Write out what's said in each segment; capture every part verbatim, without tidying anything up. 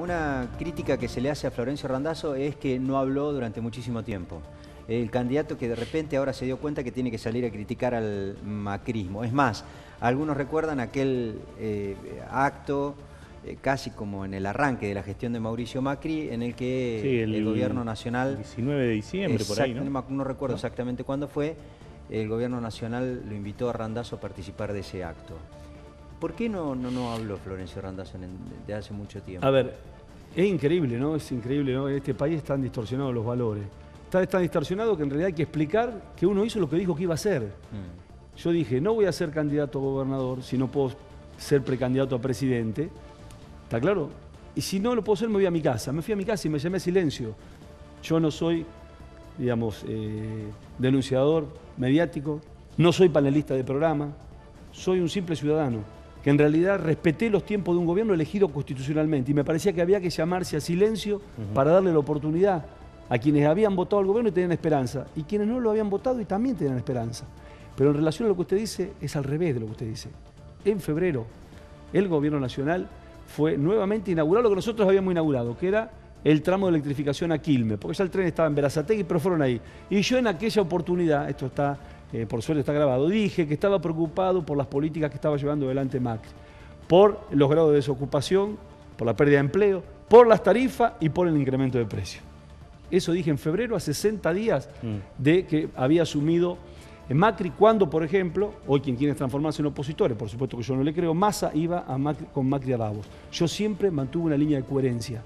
Una crítica que se le hace a Florencio Randazzo es que no habló durante muchísimo tiempo. El candidato que de repente ahora se dio cuenta que tiene que salir a criticar al macrismo. Es más, algunos recuerdan aquel eh, acto eh, casi como en el arranque de la gestión de Mauricio Macri, en el que sí, el, el gobierno nacional... diecinueve de diciembre, por ahí, ¿no? No, no recuerdo ¿No? exactamente cuándo fue. El gobierno nacional lo invitó a Randazzo a participar de ese acto. ¿Por qué no, no, no habló Florencio Randazzo desde hace mucho tiempo? A ver, es increíble, ¿no? Es increíble, ¿no? En este país están distorsionados los valores. Está tan distorsionado que en realidad hay que explicar que uno hizo lo que dijo que iba a hacer. Mm. Yo dije, no voy a ser candidato a gobernador si no puedo ser precandidato a presidente. ¿Está claro? Y si no lo puedo ser, me voy a mi casa. Me fui a mi casa y me llamé a silencio. Yo no soy, digamos, eh, denunciador mediático, no soy panelista de programa, soy un simple ciudadano que en realidad respeté los tiempos de un gobierno elegido constitucionalmente y me parecía que había que llamarse a silencio uh-huh. para darle la oportunidad a quienes habían votado al gobierno y tenían esperanza, y quienes no lo habían votado y también tenían esperanza. Pero en relación a lo que usted dice, es al revés de lo que usted dice. En febrero, el gobierno nacional fue nuevamente inaugurado lo que nosotros habíamos inaugurado, que era el tramo de electrificación a Quilmes, porque ya el tren estaba en Berazategui, pero fueron ahí. Y yo en aquella oportunidad, esto está... Eh, por suerte está grabado, dije que estaba preocupado por las políticas que estaba llevando adelante Macri, por los grados de desocupación, por la pérdida de empleo, por las tarifas y por el incremento de precios. Eso dije en febrero, a sesenta días mm. de que había asumido Macri, cuando, por ejemplo, hoy quien quiere transformarse en opositores, por supuesto que yo no le creo, Massa iba a Macri, con Macri a Davos. Yo siempre mantuve una línea de coherencia.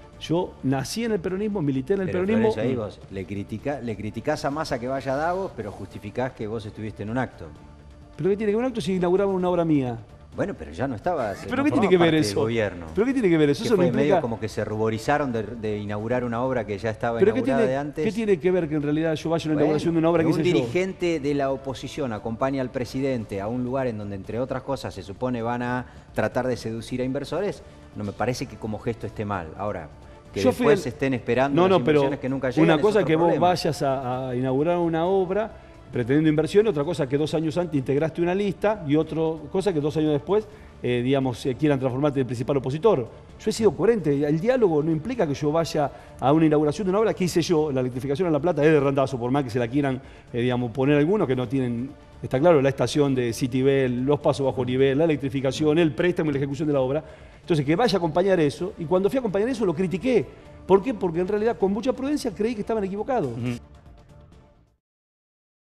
Yo nací en el peronismo, milité en el pero peronismo. Pero ahí vos le, critica, le criticás a Massa que vaya a Davos, pero justificás que vos estuviste en un acto. ¿Pero qué tiene que ver un acto si inauguraban una obra mía? Bueno, pero ya no estabas. ¿Pero no qué tiene que ver eso? Gobierno. ¿Pero qué tiene que ver eso? Que Eso fue no implica... medio como que se ruborizaron de, de inaugurar una obra que ya estaba ¿Pero inaugurada qué tiene, de antes. ¿Qué tiene que ver que en realidad yo vaya a una bueno, inauguración de una obra que hice yo? Un dirigente de la oposición acompaña al presidente a un lugar en donde, entre otras cosas, se supone van a tratar de seducir a inversores. No me parece que como gesto esté mal. Ahora, que yo después el... estén esperando no, las no, pero inversiones que nunca llegan. Una cosa es que problema. vos vayas a, a inaugurar una obra pretendiendo inversión, otra cosa que dos años antes integraste una lista y otra cosa que dos años después, eh, digamos, eh, quieran transformarte en el principal opositor. Yo he sido coherente. El diálogo no implica que yo vaya a una inauguración de una obra que hice yo. La electrificación en La Plata es de Randazzo, por más que se la quieran, eh, digamos, poner algunos que no tienen... Está claro, la estación de Citibel, los pasos bajo nivel, la electrificación, el préstamo y la ejecución de la obra. Entonces, que vaya a acompañar eso, y cuando fui a acompañar eso lo critiqué. ¿Por qué? Porque en realidad, con mucha prudencia, creí que estaban equivocados. Uh-huh.